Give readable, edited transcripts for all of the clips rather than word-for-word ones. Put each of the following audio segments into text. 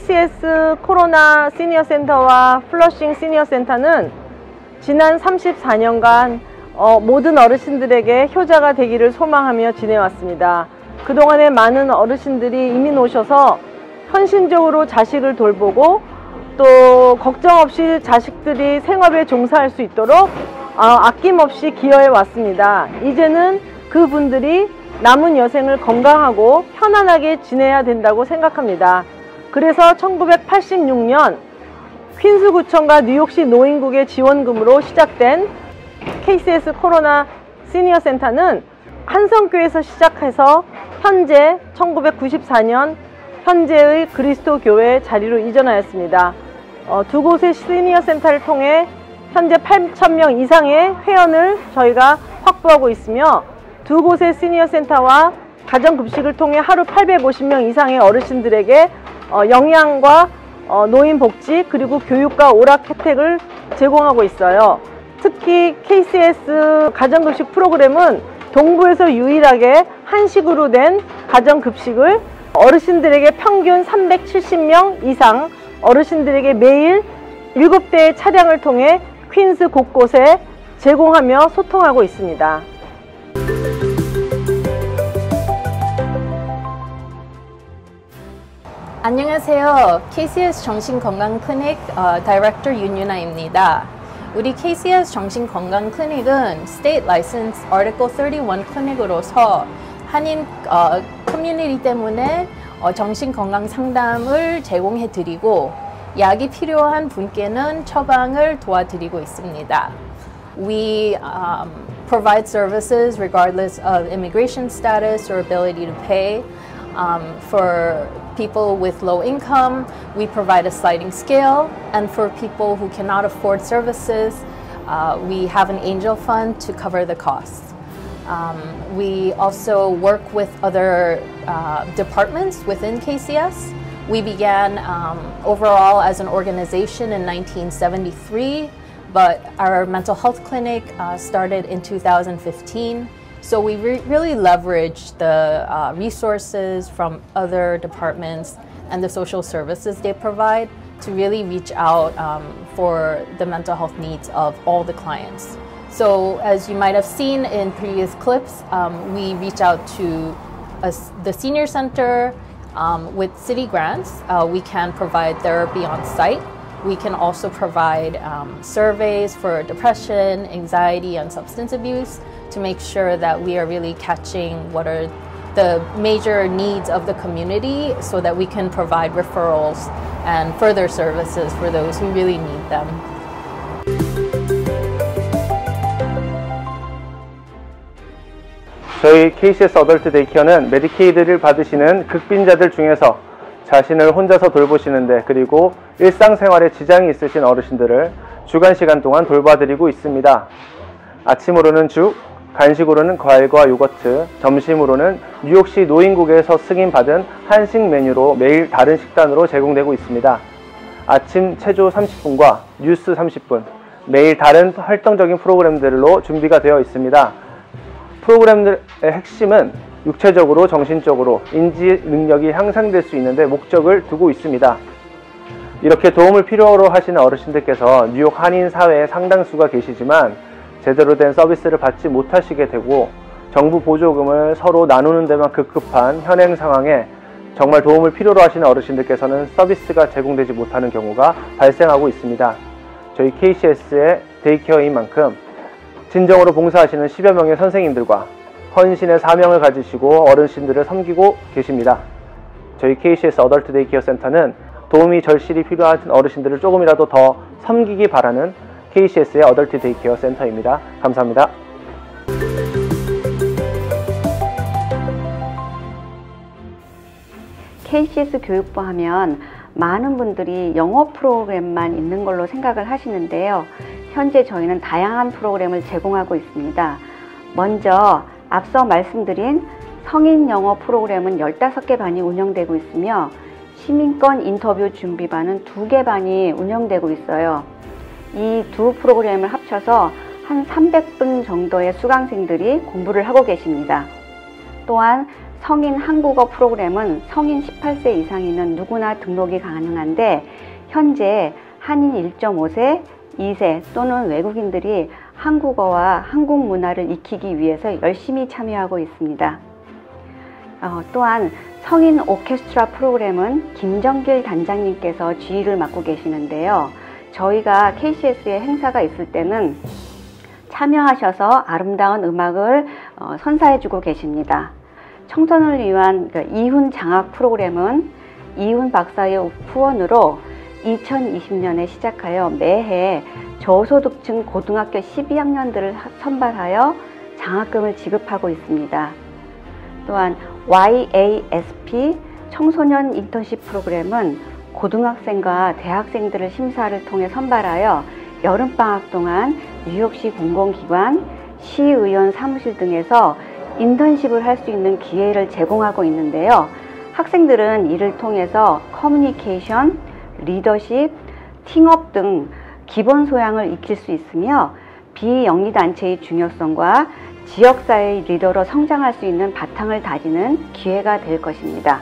KCS 코로나 시니어 센터와 플러싱 시니어 센터는 지난 34년간 모든 어르신들에게 효자가 되기를 소망하며 지내왔습니다. 그동안에 많은 어르신들이 이민 오셔서 헌신적으로 자식을 돌보고 또 걱정 없이 자식들이 생업에 종사할 수 있도록 아낌없이 기여해 왔습니다. 이제는 그분들이 남은 여생을 건강하고 편안하게 지내야 된다고 생각합니다. 그래서 1986년 퀸스구청과 뉴욕시 노인국의 지원금으로 시작된 KCS 코로나 시니어 센터는 한성교에서 시작해서 현재 1994년 현재의 그리스도 교회 자리로 이전하였습니다. 두 곳의 시니어 센터를 통해 현재 8,000명 이상의 회원을 저희가 확보하고 있으며 두 곳의 시니어 센터와 가정급식을 통해 하루 850명 이상의 어르신들에게 영양과 노인복지 그리고 교육과 오락 혜택을 제공하고 있어요. 특히 KCS 가정급식 프로그램은 동부에서 유일하게 한식으로 된 가정급식을 어르신들에게 평균 370명 이상 어르신들에게 매일 7대의 차량을 통해 퀸스 곳곳에 제공하며 소통하고 있습니다. 안녕하세요. KCS 정신건강클리닉 다이렉터 윤유나입니다. 우리 KCS 정신건강클리닉은 State License Article 31 클리닉으로서 한인 커뮤니티 때문에 정신건강 상담을 제공해 드리고 약이 필요한 분께는 처방을 도와드리고 있습니다. We provide services regardless of immigration status or ability to pay. For people with low income, we provide a sliding scale, and for people who cannot afford services, we have an angel fund to cover the costs. We also work with other departments within KCS. We began overall as an organization in 1973, but our mental health clinic started in 2015. So we really leverage the resources from other departments and the social services they provide to really reach out for the mental health needs of all the clients. So as you might have seen in previous clips, we reach out to the senior center with city grants. We can provide therapy on site. We can also provide surveys for depression, anxiety, and substance abuse to make sure that we are really catching what are the major needs of the community so that we can provide referrals and further services for those who really need them. 저희 KCS 어덜트 데이케어는 메디케이드를 받으시는 극빈자들 중에서 자신을 혼자서 돌보시는데 그리고 일상생활에 지장이 있으신 어르신들을 주간 시간 동안 돌봐드리고 있습니다. 아침으로는 죽, 간식으로는 과일과 요거트, 점심으로는 뉴욕시 노인국에서 승인받은 한식 메뉴로 매일 다른 식단으로 제공되고 있습니다. 아침 체조 30분과 뉴스 30분, 매일 다른 활동적인 프로그램들로 준비가 되어 있습니다. 프로그램들의 핵심은 육체적으로 정신적으로 인지 능력이 향상될 수 있는데 목적을 두고 있습니다. 이렇게 도움을 필요로 하시는 어르신들께서 뉴욕 한인 사회에 상당수가 계시지만 제대로 된 서비스를 받지 못하시게 되고 정부 보조금을 서로 나누는 데만 급급한 현행 상황에 정말 도움을 필요로 하시는 어르신들께서는 서비스가 제공되지 못하는 경우가 발생하고 있습니다. 저희 KCS의 데이케어인 만큼 진정으로 봉사하시는 10여 명의 선생님들과 헌신의 사명을 가지시고 어르신들을 섬기고 계십니다. 저희 KCS 어덜트 데이케어 센터는 도움이 절실히 필요한 어르신들을 조금이라도 더 섬기기 바라는 KCS의 어덜트 데이케어 센터입니다. 감사합니다. KCS 교육부 하면 많은 분들이 영어 프로그램만 있는 걸로 생각을 하시는데요. 현재 저희는 다양한 프로그램을 제공하고 있습니다. 먼저 앞서 말씀드린 성인 영어 프로그램은 15개 반이 운영되고 있으며 시민권 인터뷰 준비반은 2개 반이 운영되고 있어요. 이 두 프로그램을 합쳐서 한 300분 정도의 수강생들이 공부를 하고 계십니다. 또한 성인 한국어 프로그램은 성인 18세 이상이면 누구나 등록이 가능한데 현재 한인 1.5세, 2세 또는 외국인들이 한국어와 한국 문화를 익히기 위해서 열심히 참여하고 있습니다. 또한 성인 오케스트라 프로그램은 김정길 단장님께서 지휘를 맡고 계시는데요. 저희가 KCS에 행사가 있을 때는 참여하셔서 아름다운 음악을 선사해주고 계십니다. 청소년을 위한 이훈 장학 프로그램은 이훈 박사의 후원으로 2020년에 시작하여 매해 저소득층 고등학교 12학년들을 선발하여 장학금을 지급하고 있습니다. 또한 YASP 청소년 인턴십 프로그램은 고등학생과 대학생들을 심사를 통해 선발하여 여름방학 동안 뉴욕시 공공기관, 시의원 사무실 등에서 인턴십을 할 수 있는 기회를 제공하고 있는데요. 학생들은 이를 통해서 커뮤니케이션, 리더십, 팀업 등 기본 소양을 익힐 수 있으며 비영리단체의 중요성과 지역사회의 리더로 성장할 수 있는 바탕을 다지는 기회가 될 것입니다.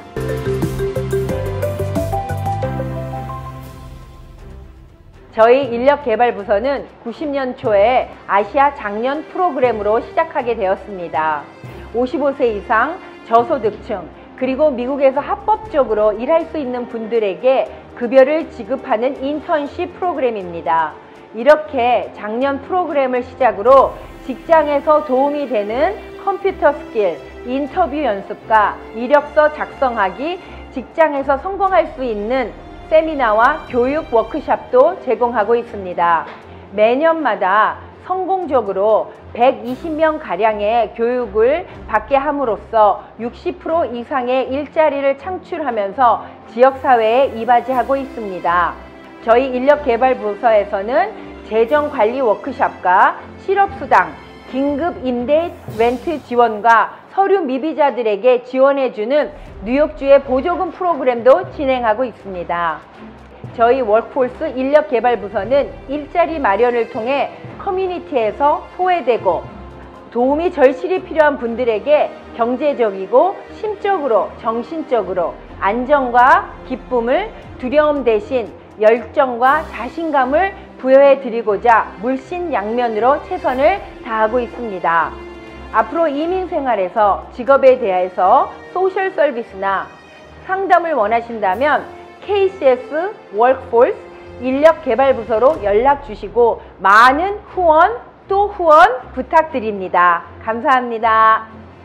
저희 인력개발부서는 90년 초에 아시아 장년 프로그램으로 시작하게 되었습니다. 55세 이상 저소득층 그리고 미국에서 합법적으로 일할 수 있는 분들에게 급여를 지급하는 인턴십 프로그램입니다. 이렇게 장년 프로그램을 시작으로 직장에서 도움이 되는 컴퓨터 스킬, 인터뷰 연습과 이력서 작성하기, 직장에서 성공할 수 있는 세미나와 교육 워크숍도 제공하고 있습니다. 매년마다 성공적으로 120명 가량의 교육을 받게 함으로써 60% 이상의 일자리를 창출하면서 지역사회에 이바지하고 있습니다. 저희 인력개발부서에서는 재정관리 워크숍과 실업수당, 긴급 임대 렌트 지원과 서류 미비자들에게 지원해주는 뉴욕주의 보조금 프로그램도 진행하고 있습니다. 저희 월크포스 인력개발부서는 일자리 마련을 통해 커뮤니티에서 소외되고 도움이 절실히 필요한 분들에게 경제적이고 심적으로 정신적으로 안정과 기쁨을 두려움 대신 열정과 자신감을 부여해 드리고자 물신양면으로 최선을 다하고 있습니다. 앞으로 이민 생활에서 직업에 대해서 소셜 서비스나 상담을 원하신다면 KCS 월크포스 인력개발부서로 연락 주시고 많은 후원 또 후원 부탁드립니다. 감사합니다.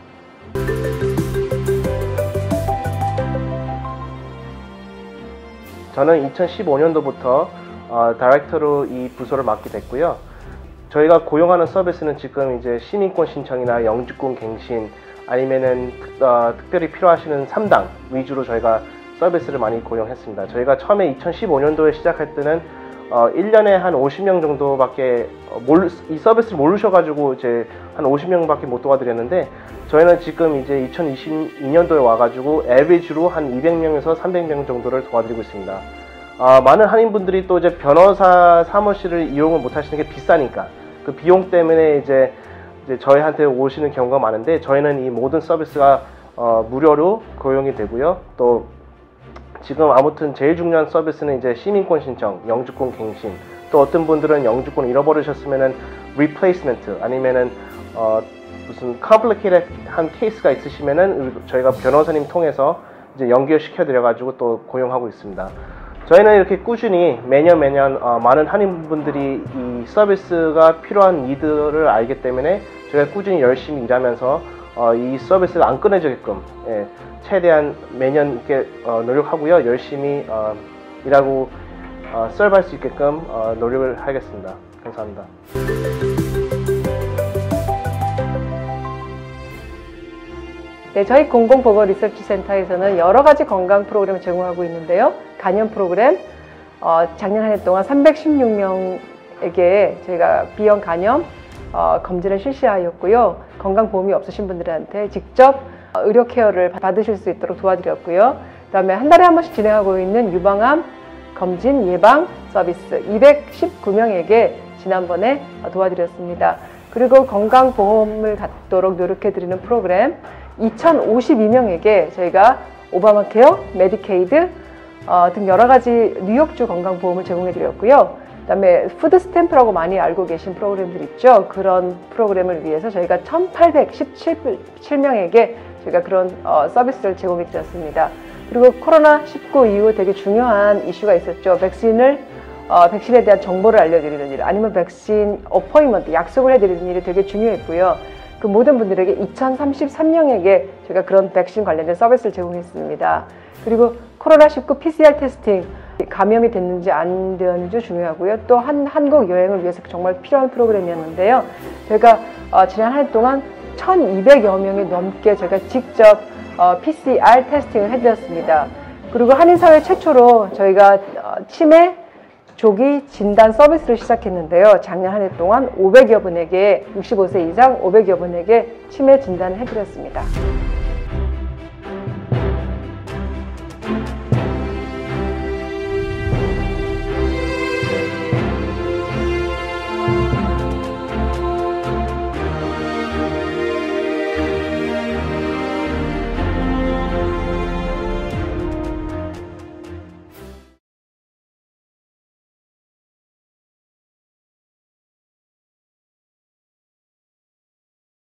저는 2015년도부터 다이렉터로 이 부서를 맡게 됐고요. 저희가 고용하는 서비스는 지금 이제 시민권 신청이나 영주권 갱신 아니면은 특별히 필요하시는 3당 위주로 저희가 서비스를 많이 고용했습니다. 저희가 처음에 2015년도에 시작할 때는 1년에 한 50명 정도밖에 이 서비스를 모르셔가지고 이제 한 50명밖에 못 도와드렸는데 저희는 지금 이제 2022년도에 와가지고 에비지로 한 200명에서 300명 정도를 도와드리고 있습니다. 많은 한인분들이 또 이제 변호사 사무실을 이용을 못 하시는 게 비싸니까 그 비용 때문에 이제 저희한테 오시는 경우가 많은데 저희는 이 모든 서비스가 무료로 고용이 되고요. 또 지금 아무튼 제일 중요한 서비스는 이제 시민권 신청, 영주권 갱신, 또 어떤 분들은 영주권 잃어버리셨으면은 replacement 아니면은 무슨 complicated한 케이스가 있으시면은 저희가 변호사님 통해서 이제 연결시켜 드려 가지고 또 고용하고 있습니다. 저희는 이렇게 꾸준히 매년 많은 한인분들이 이 서비스가 필요한 니드를 알기 때문에 저희가 꾸준히 열심히 일하면서 이 서비스가 안 끊어지게끔 최대한 매년 이렇게 노력하고요. 열심히 일하고 서브할 수 있게끔 노력을 하겠습니다. 감사합니다. 네, 저희 공공보건 리서치 센터에서는 여러 가지 건강 프로그램을 제공하고 있는데요. 간염 프로그램, 작년 한 해 동안 316명에게 저희가 비형 간염 검진을 실시하였고요. 건강보험이 없으신 분들한테 직접 의료 케어를 받으실 수 있도록 도와드렸고요. 그 다음에 한 달에 한 번씩 진행하고 있는 유방암 검진 예방 서비스 219명에게 지난번에 도와드렸습니다. 그리고 건강보험을 갖도록 노력해드리는 프로그램 2,052명에게 저희가 오바마 케어, 메디케이드 등 여러 가지 뉴욕주 건강보험을 제공해 드렸고요. 그다음에 푸드 스탬프라고 많이 알고 계신 프로그램들 있죠. 그런 프로그램을 위해서 저희가 1,817명에게 저희가 그런 서비스를 제공해 드렸습니다. 그리고 코로나19 이후 되게 중요한 이슈가 있었죠. 백신에 대한 정보를 알려드리는 일, 아니면 백신 어포인먼트, 약속을 해드리는 일이 되게 중요했고요. 그 모든 분들에게 2,033명에게 저희가 그런 백신 관련된 서비스를 제공했습니다. 그리고 코로나19 PCR 테스팅, 감염이 됐는지 안 되었는지 중요하고요. 또 한국 여행을 위해서 정말 필요한 프로그램이었는데요. 저희가 지난 한 해 동안 1,200여 명이 넘게 제가 직접 PCR 테스팅을 해드렸습니다. 그리고 한인사회 최초로 저희가 치매 조기 진단 서비스를 시작했는데요. 작년 한 해 동안 500여 분에게, 65세 이상 500여 분에게 치매 진단을 해드렸습니다.